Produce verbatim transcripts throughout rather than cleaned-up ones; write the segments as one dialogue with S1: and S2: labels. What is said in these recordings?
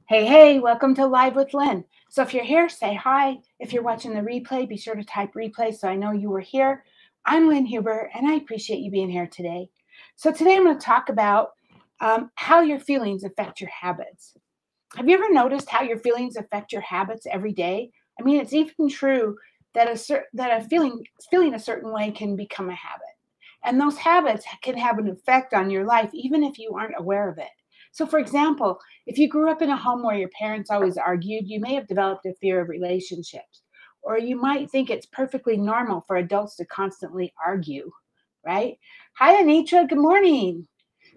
S1: Hey, hey, welcome to Live with Lynn. So if you're here, say hi. If you're watching the replay, be sure to type replay so I know you were here. I'm Lynn Huber, and I appreciate you being here today. So today I'm going to talk about um, how your feelings affect your habits. Have you ever noticed how your feelings affect your habits every day? I mean, it's even true that a cer- that a feeling feeling a certain way can become a habit. And those habits can have an effect on your life even if you aren't aware of it. So for example, if you grew up in a home where your parents always argued, you may have developed a fear of relationships. Or you might think it's perfectly normal for adults to constantly argue, right? Hi, Anitra. Good morning.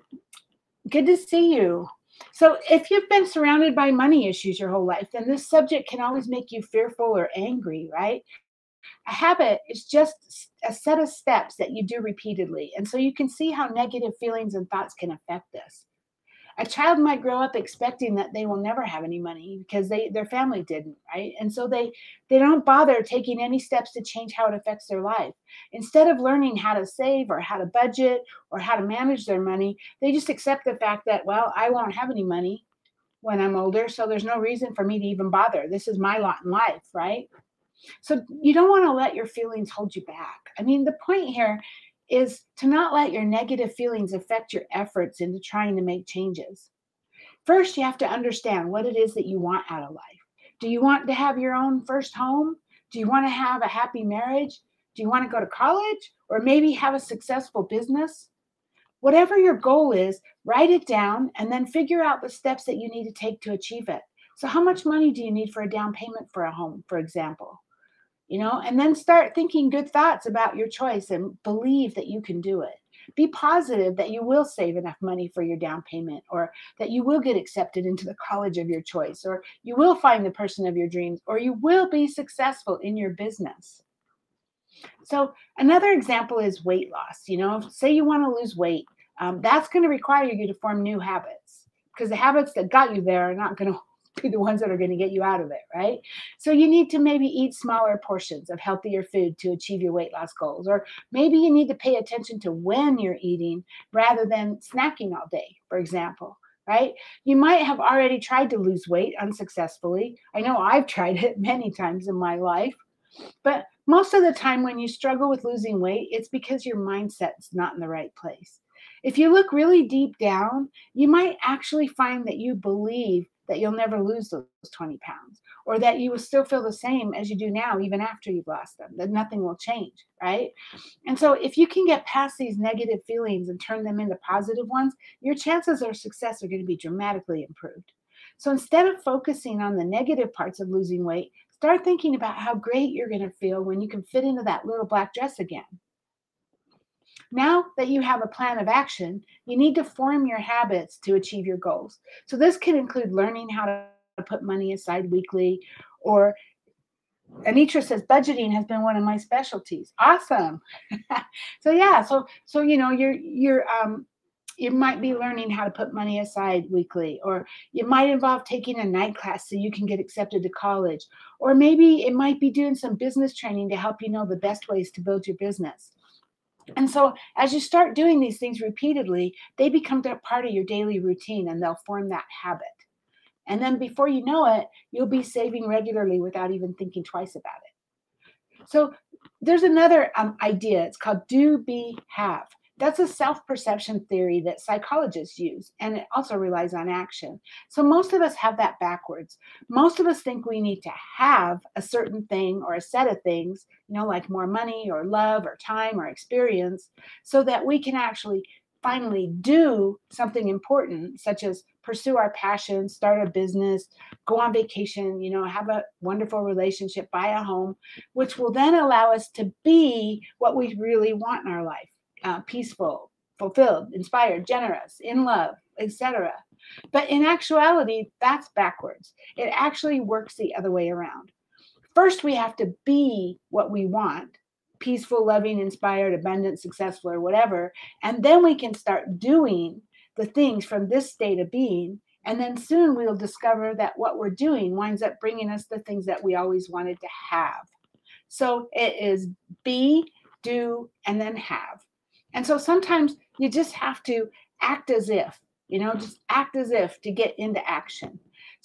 S1: Good to see you. So, if you've been surrounded by money issues your whole life, then this subject can always make you fearful or angry, right? A habit is just a set of steps that you do repeatedly. And so you can see how negative feelings and thoughts can affect this. A child might grow up expecting that they will never have any money because they their family didn't, right? And so they they don't bother taking any steps to change how it affects their life. Instead of learning how to save or how to budget or how to manage their money, they just accept the fact that, well, I won't have any money when I'm older, so there's no reason for me to even bother. This is my lot in life, right? So you don't want to let your feelings hold you back. I mean, the point here is to not let your negative feelings affect your efforts into trying to make changes. First, you have to understand what it is that you want out of life. Do you want to have your own first home? Do you want to have a happy marriage? Do you want to go to college or maybe have a successful business? Whatever your goal is, write it down and then figure out the steps that you need to take to achieve it. So, how much money do you need for a down payment for a home, for example? You know, and then start thinking good thoughts about your choice and believe that you can do it. Be positive that you will save enough money for your down payment, or that you will get accepted into the college of your choice, or you will find the person of your dreams, or you will be successful in your business. So, another example is weight loss. You know, say you want to lose weight, um, that's going to require you to form new habits because the habits that got you there are not going to be the ones that are going to get you out of it, right? So you need to maybe eat smaller portions of healthier food to achieve your weight loss goals. Or maybe you need to pay attention to when you're eating rather than snacking all day, for example, right? You might have already tried to lose weight unsuccessfully. I know I've tried it many times in my life. But most of the time, when you struggle with losing weight, it's because your mindset's not in the right place. If you look really deep down, you might actually find that you believe that you'll never lose those twenty pounds, or that you will still feel the same as you do now, even after you've lost them, that nothing will change, right? And so, if you can get past these negative feelings and turn them into positive ones, your chances of success are going to be dramatically improved. So, instead of focusing on the negative parts of losing weight, start thinking about how great you're going to feel when you can fit into that little black dress again. Now that you have a plan of action, you need to form your habits to achieve your goals. So, this can include learning how to put money aside weekly, or Anitra says budgeting has been one of my specialties. Awesome. so yeah, so so you know, you're you're um you might be learning how to put money aside weekly, or it might involve taking a night class so you can get accepted to college, or maybe it might be doing some business training to help you know the best ways to build your business. And so as you start doing these things repeatedly, they become a part of your daily routine and they'll form that habit. And then before you know it, you'll be saving regularly without even thinking twice about it. So there's another um, idea. It's called do, be, have. That's a self perception theory that psychologists use, and it also relies on action. So most of us have that backwards. Most of us think we need to have a certain thing or a set of things, you know, like more money or love or time or experience, so that we can actually finally do something important, such as pursue our passion, start a business, go on vacation, you know, have a wonderful relationship, buy a home, which will then allow us to be what we really want in our life, uh, peaceful, fulfilled, inspired, generous, in love, et cetera. But in actuality, that's backwards. It actually works the other way around. First, we have to be what we want: peaceful, loving, inspired, abundant, successful, or whatever. And then we can start doing the things from this state of being. And then soon we'll discover that what we're doing winds up bringing us the things that we always wanted to have. So it is be, do, and then have. And so sometimes you just have to act as if, you know, just act as if to get into action.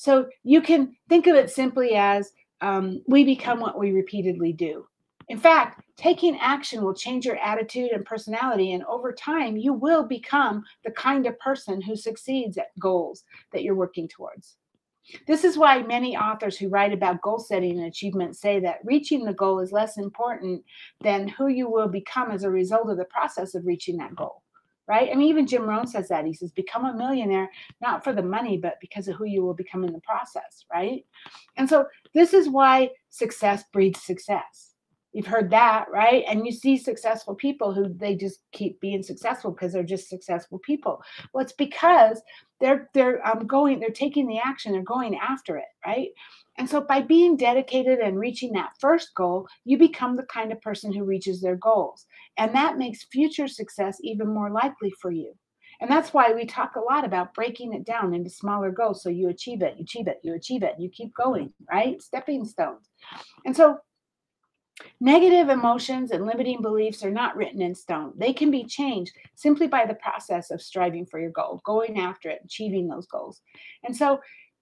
S1: So you can think of it simply as um, we become what we repeatedly do. In fact, taking action will change your attitude and personality, and over time, you will become the kind of person who succeeds at goals that you're working towards. This is why many authors who write about goal setting and achievement say that reaching the goal is less important than who you will become as a result of the process of reaching that goal. Right? I mean, even Jim Rohn says that. He says, become a millionaire, not for the money, but because of who you will become in the process. Right? And so this is why success breeds success. You've heard that, right? And you see successful people who they just keep being successful because they're just successful people. Well, it's because they're they're um, going, they're taking the action, they're going after it, right? And so by being dedicated and reaching that first goal, you become the kind of person who reaches their goals. And that makes future success even more likely for you. And that's why we talk a lot about breaking it down into smaller goals so you achieve it, you achieve it, you achieve it, and you keep going, right? Stepping stones. And so negative emotions and limiting beliefs are not written in stone. They can be changed simply by the process of striving for your goal, going after it, achieving those goals. And so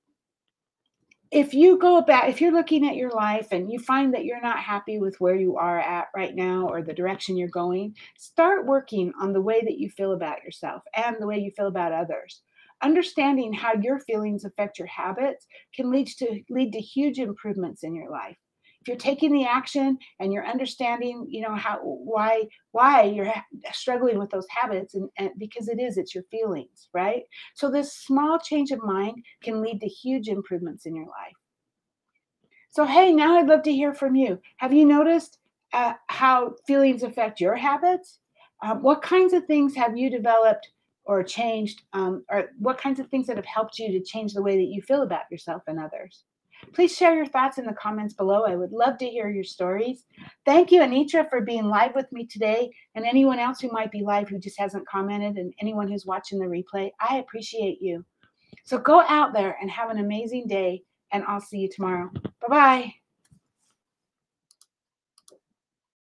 S1: if you go about, if you're looking at your life and you find that you're not happy with where you are at right now or the direction you're going, start working on the way that you feel about yourself and the way you feel about others. Understanding how your feelings affect your habits can lead to lead to huge improvements in your life. If you're taking the action and you're understanding, you know, how why why you're ha- struggling with those habits, and, and because it is, it's your feelings, right? So this small change of mind can lead to huge improvements in your life. So, hey, now I'd love to hear from you. Have you noticed uh, how feelings affect your habits? Um, what kinds of things have you developed or changed, um, or what kinds of things that have helped you to change the way that you feel about yourself and others? Please share your thoughts in the comments below. I would love to hear your stories. Thank you, Anitra, for being live with me today, and anyone else who might be live who just hasn't commented, and anyone who's watching the replay. I appreciate you. So go out there and have an amazing day, and I'll see you tomorrow. Bye-bye.